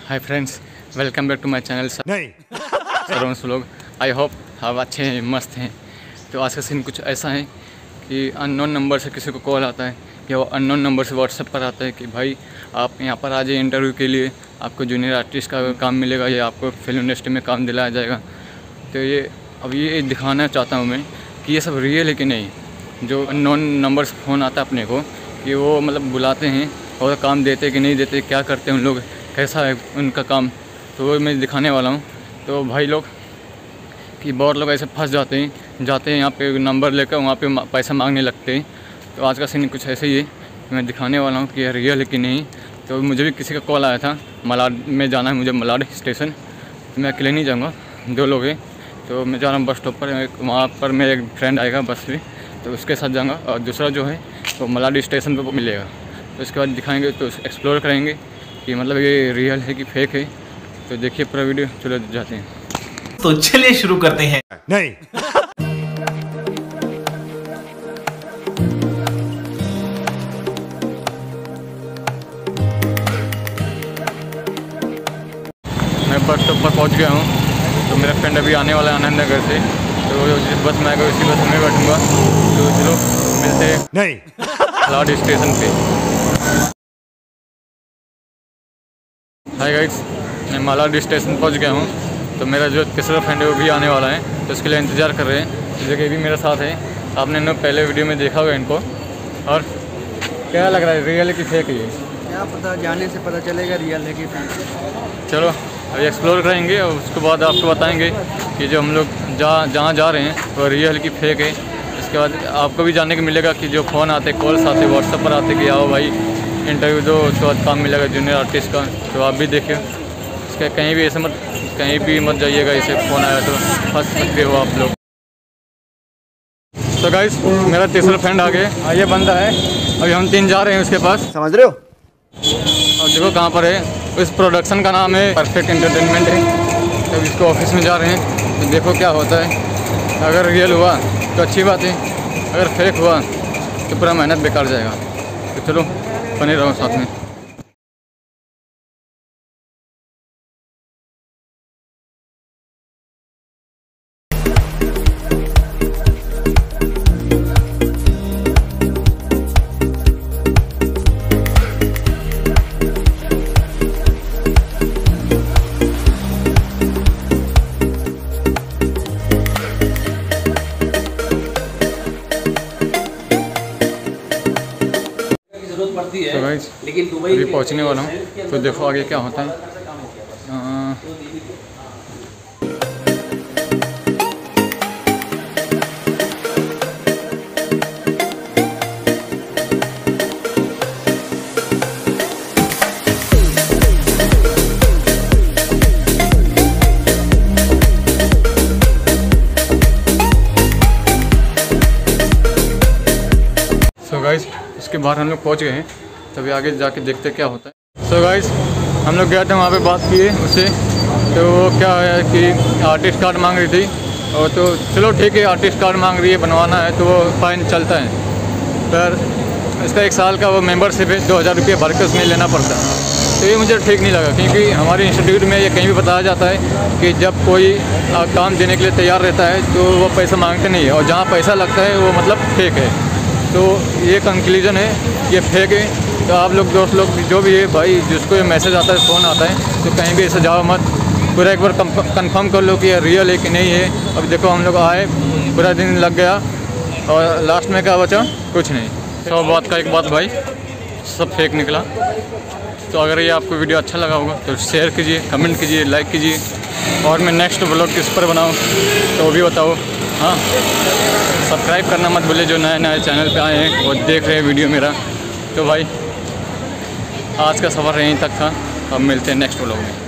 Hi friends, welcome back to my channel Saron's vlog. I hope आप अच्छे हैं, मस्त हैं। तो आज का सीन कुछ ऐसा है कि अननोन नंबर से किसी को कॉल आता है या वो अननोन नंबर से व्हाट्सएप पर आता है कि भाई आप यहाँ पर आ जाइए इंटरव्यू के लिए, आपको जूनियर आर्टिस्ट का काम मिलेगा या आपको फिल्म इंडस्ट्री में काम दिलाया जाएगा। तो ये अब ये दिखाना चाहता हूँ मैं कि ये सब रियल है कि नहीं। जो अननोन नंबर से फ़ोन आता है अपने को कि वो मतलब बुलाते हैं और काम देते कि नहीं देते, क्या करते हैं उन लोग, कैसा है उनका काम, तो वो मैं दिखाने वाला हूँ। तो भाई लोग कि बहुत लोग ऐसे फंस जाते हैं यहाँ पे नंबर लेकर वहाँ पे पैसा मांगने लगते हैं। तो आज का सीन कुछ ऐसे ही है, मैं दिखाने वाला हूँ कि ये रियल है कि नहीं। तो मुझे भी किसी का कॉल आया था, मलाड में जाना है मुझे, मलाड स्टेशन। तो मैं अकेले नहीं जाऊँगा, 2 लोग हैं। तो मैं जा रहा हूँ बस स्टॉप पर, वहाँ पर मेरा एक फ्रेंड आएगा बस में, तो उसके साथ जाऊँगा। और दूसरा जो है तो मलाड स्टेशन पर मिलेगा। तो उसके बाद दिखाएँगे, तो एक्सप्लोर करेंगे कि मतलब ये रियल है कि फेक है। तो देखिए पूरा वीडियो, चलो जाते हैं। तो चलिए शुरू करते हैं। नहीं मैं बस स्टॉप पर पहुंच गया हूं। तो मेरा फ्रेंड अभी आने वाला है आनंद नगर से, तो जिस बस में आएगा उसी बस में बैठूंगा। तो चलो मिलते हैं नहीं मलाड स्टेशन पे। हाय गाइस, मैं मलाड स्टेशन पहुंच गया हूं। तो मेरा जो तीसरा फ्रेंड है वो भी आने वाला है, तो उसके लिए इंतज़ार कर रहे हैं। तो जगह भी मेरे साथ है, आपने ना पहले वीडियो में देखा होगा इनको। और क्या लग रहा है, रियल है कि फेक है? क्या पता, जाने से पता चलेगा रियल है कि फेक। चलो अभी एक्सप्लोर करेंगे और उसके बाद आपको बताएंगे कि जो हम लोग जहाँ जा रहे हैं वो रियल की फेक है। इसके बाद आपको भी जानने को मिलेगा कि जो फ़ोन आते, कॉल्स आते, व्हाट्सएप पर आते कि आओ भाई इंटरव्यू दो, उसके बाद काम मिलेगा जूनियर आर्टिस्ट का। तो आप भी देखिए, इसका कहीं भी ऐसे कहीं भी मत जाइएगा, इसे फ़ोन आया तो फंस सकते हो आप लोग। तो गाइस, मेरा तीसरा फ्रेंड आ गया, ये बंदा है। अभी हम 3 जा रहे हैं उसके पास, समझ रहे हो। और देखो कहाँ पर है। इस प्रोडक्शन का नाम है परफेक्ट एंटरटेनमेंट है। तो इसको ऑफिस में जा रहे हैं, तो देखो क्या होता है। अगर रियल हुआ तो अच्छी बात है, अगर फेक हुआ तो पूरा मेहनत बेकार जाएगा। तो चलो बने रहो साथ में। तो गाइस अभी पहुंचने वाला हूँ, तो देखो आगे क्या होता है। सो गाइस उसके बाद हम लोग पहुँच गए हैं, तभी आगे जाके देखते क्या होता है। सो गाइस हम लोग गए थे वहाँ पे, बात किए उससे। तो वो क्या है कि आर्टिस्ट कार्ड मांग रही थी, और तो चलो ठीक है, आर्टिस्ट कार्ड मांग रही है, बनवाना है तो वो फाइन चलता है। पर इसका 1 साल का वो मेंबरशिप है, 2000 रुपये भर के उसमें लेना पड़ता है। तो ये मुझे ठीक नहीं लगा, क्योंकि हमारे इंस्टीट्यूट में ये कहीं भी बताया जाता है कि जब कोई काम देने के लिए तैयार रहता है तो वो पैसा मांगते नहीं है, और जहाँ पैसा लगता है वो मतलब फेक है। तो ये कंक्लूजन है, ये फेक है। तो आप लोग दोस्त लोग जो भी है भाई, जिसको ये मैसेज आता है, फ़ोन आता है, तो कहीं भी ऐसे जाओ मत, पूरा एक बार कंफर्म कर लो कि ये रियल है कि नहीं है। अब देखो हम लोग आए, पूरा दिन लग गया और लास्ट में क्या बचा, कुछ नहीं। तो बात का एक बात भाई, सब फेक निकला। तो अगर ये आपको वीडियो अच्छा लगा होगा तो शेयर कीजिए, कमेंट कीजिए, लाइक कीजिए। और मैं नेक्स्ट व्लॉग किस पर बनाऊँ तो वो भी बताओ। हाँ, सब्सक्राइब करना मत भूलिए जो नए चैनल पे आए हैं और देख रहे हैं वीडियो मेरा। तो भाई आज का सफ़र यहीं तक था, अब मिलते हैं नेक्स्ट व्लॉग में।